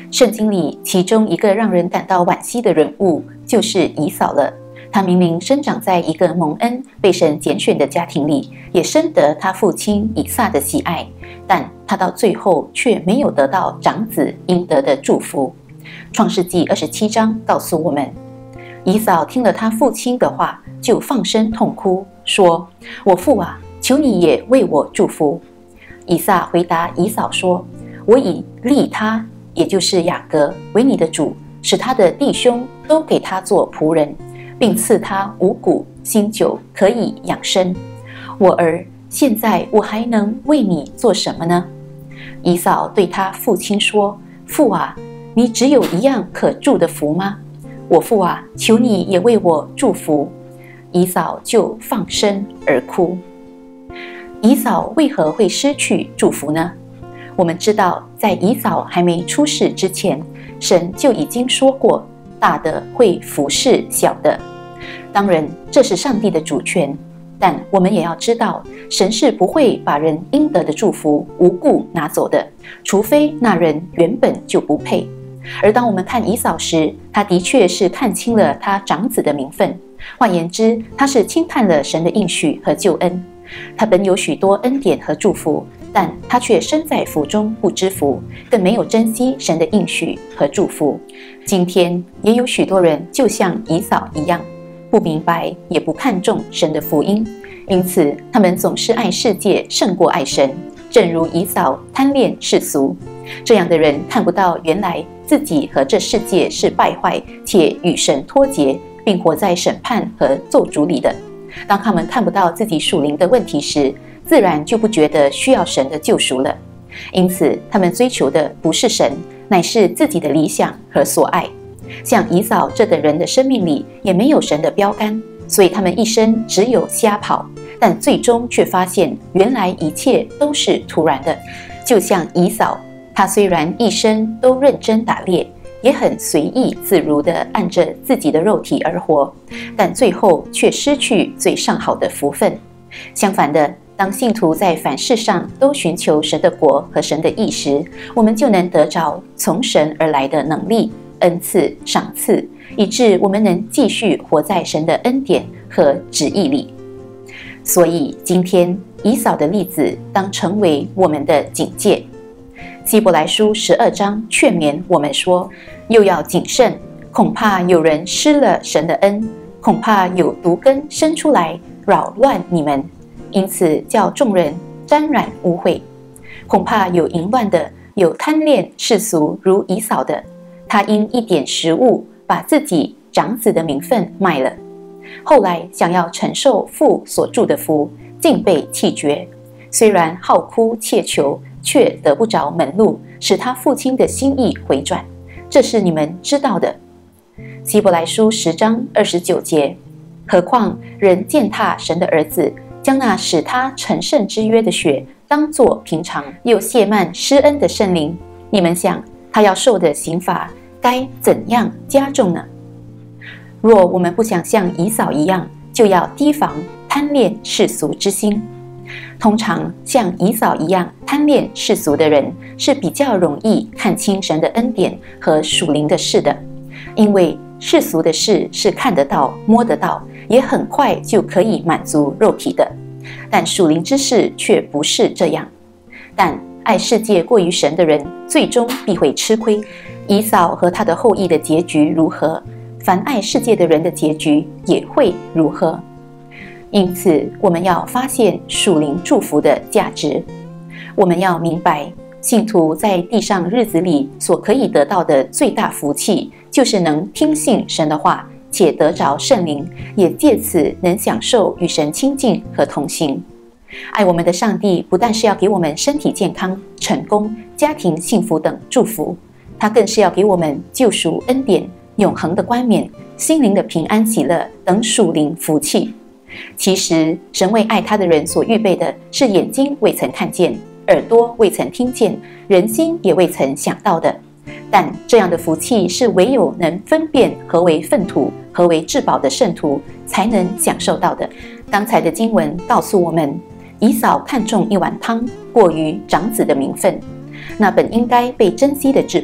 圣经里其中一个让人感到惋惜的人物就是以扫了。他明明生长在一个蒙恩、被神拣选的家庭里，也深得他父亲以撒的喜爱，但他到最后却没有得到长子应得的祝福。创世纪27章告诉我们，以扫听了他父亲的话，就放声痛哭，说：“我父啊，求你也为我祝福。”以撒回答以扫说：“我已立他，也就是雅各，为你的主，使他的弟兄都给他做仆人，并赐他五谷、新酒，可以养生。我儿，现在我还能为你做什么呢？”以扫对他父亲说：“父啊，你只有一样可祝的福吗？我父啊，求你也为我祝福。”以扫就放声而哭。以扫为何会失去祝福呢？我们知道，在以扫还没出世之前，神就已经说过，大的会服侍小的。当然，这是上帝的主权，但我们也要知道，神是不会把人应得的祝福无故拿走的，除非那人原本就不配。而当我们看以扫时，他的确是看清了他长子的名分，换言之，他是轻看了神的应许和救恩。他本有许多恩典和祝福，但他却身在福中不知福，更没有珍惜神的应许和祝福。今天也有许多人就像以扫一样，不明白也不看重神的福音，因此他们总是爱世界胜过爱神，正如以扫贪恋世俗。这样的人看不到原来自己和这世界是败坏且与神脱节，并活在审判和咒诅里的。当他们看不到自己属灵的问题时，自然就不觉得需要神的救赎了。因此他们追求的不是神，乃是自己的理想和所爱。像以扫这等人的生命里也没有神的标杆，所以他们一生只有瞎跑，但最终却发现原来一切都是突然的。就像以扫，他虽然一生都认真打猎，也很随意自如地按着自己的肉体而活，但最后却失去最上好的福分。相反的，当信徒在凡事上都寻求神的国和神的义时，我们就能得着从神而来的能力、恩赐、赏赐，以致我们能继续活在神的恩典和旨意里。所以今天以扫的例子当成为我们的警戒。希伯来书12章劝勉我们说，又要谨慎，恐怕有人失了神的恩，恐怕有毒根生出来扰乱你们，因此叫众人沾染污秽。恐怕有淫乱的，有贪恋世俗如以扫的，他因一点食物把自己长子的名分卖了，后来想要承受父所祝的福，竟被弃绝。虽然好哭切求，却得不着门路，使他父亲的心意回转，这是你们知道的。希伯来书10章29节，何况人践踏神的儿子，将那使他成圣之约的血当作平常，又亵慢施恩的圣灵，你们想他要受的刑罚该怎样加重呢？若我们不想像以扫一样，就要提防贪恋世俗之心。通常像以扫一样贪恋世俗的人，是比较容易看清神的恩典和属灵的事的，因为世俗的事是看得到、摸得到，也很快就可以满足肉体的，但属灵之事却不是这样。但爱世界过于神的人，最终必会吃亏。以扫和他的后裔的结局如何，凡爱世界的人的结局也会如何。因此我们要发现属灵祝福的价值。我们要明白，信徒在地上日子里所可以得到的最大福气，就是能听信神的话，且得着圣灵，也借此能享受与神亲近和同行。爱我们的上帝不但是要给我们身体健康、成功、家庭幸福等祝福，他更是要给我们救赎恩典、永恒的冠冕、心灵的平安喜乐等属灵福气。其实神为爱他的人所预备的是眼睛未曾看见，耳朵未曾听见，人心也未曾想到的。但这样的福气是唯有能分辨何为粪土、何为至宝的圣徒才能享受到的。刚才的经文告诉我们，以扫看重一碗汤过于长子的名分，那本应该被珍惜的至宝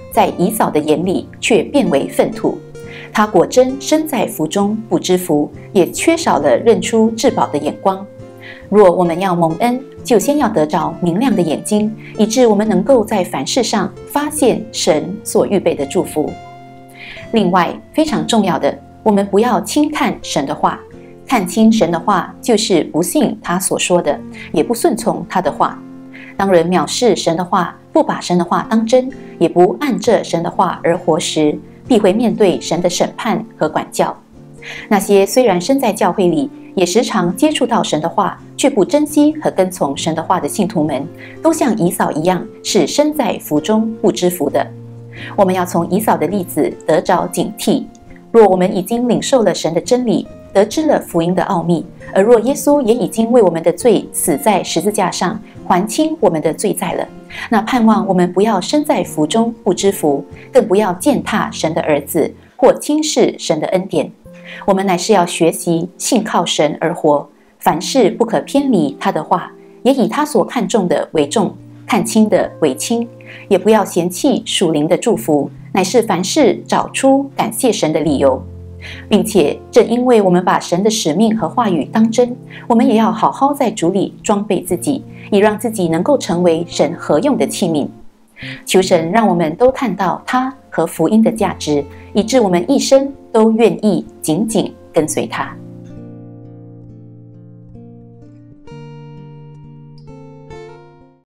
在以扫的眼里却变为粪土。他果真身在福中不知福，也缺少了认出至宝的眼光。若我们要蒙恩，就先要得着明亮的眼睛，以致我们能够在凡事上发现神所预备的祝福。另外，非常重要的，我们不要轻看神的话。看轻神的话，就是不信他所说的，也不顺从他的话。当人藐视神的话，不把神的话当真，也不按着神的话而活时，必会面对神的审判和管教。那些虽然身在教会里，也时常接触到神的话，却不珍惜和跟从神的话的信徒们，都像以扫一样，是身在福中不知福的。我们要从以扫的例子得着警惕。若我们已经领受了神的真理，得知了福音的奥秘，而若耶稣也已经为我们的罪死在十字架上，还清我们的罪债了，那盼望我们不要身在福中不知福，更不要践踏神的儿子，或轻视神的恩典。我们乃是要学习信靠神而活，凡事不可偏离他的话，也以他所看重的为重，看轻的为轻，也不要嫌弃属灵的祝福，乃是凡事找出感谢神的理由。并且正因为我们把神的使命和话语当真，我们也要好好在主里装备自己，以让自己能够成为神合用的器皿。求神让我们都看到他和福音的价值，以致我们一生都愿意紧紧跟随他。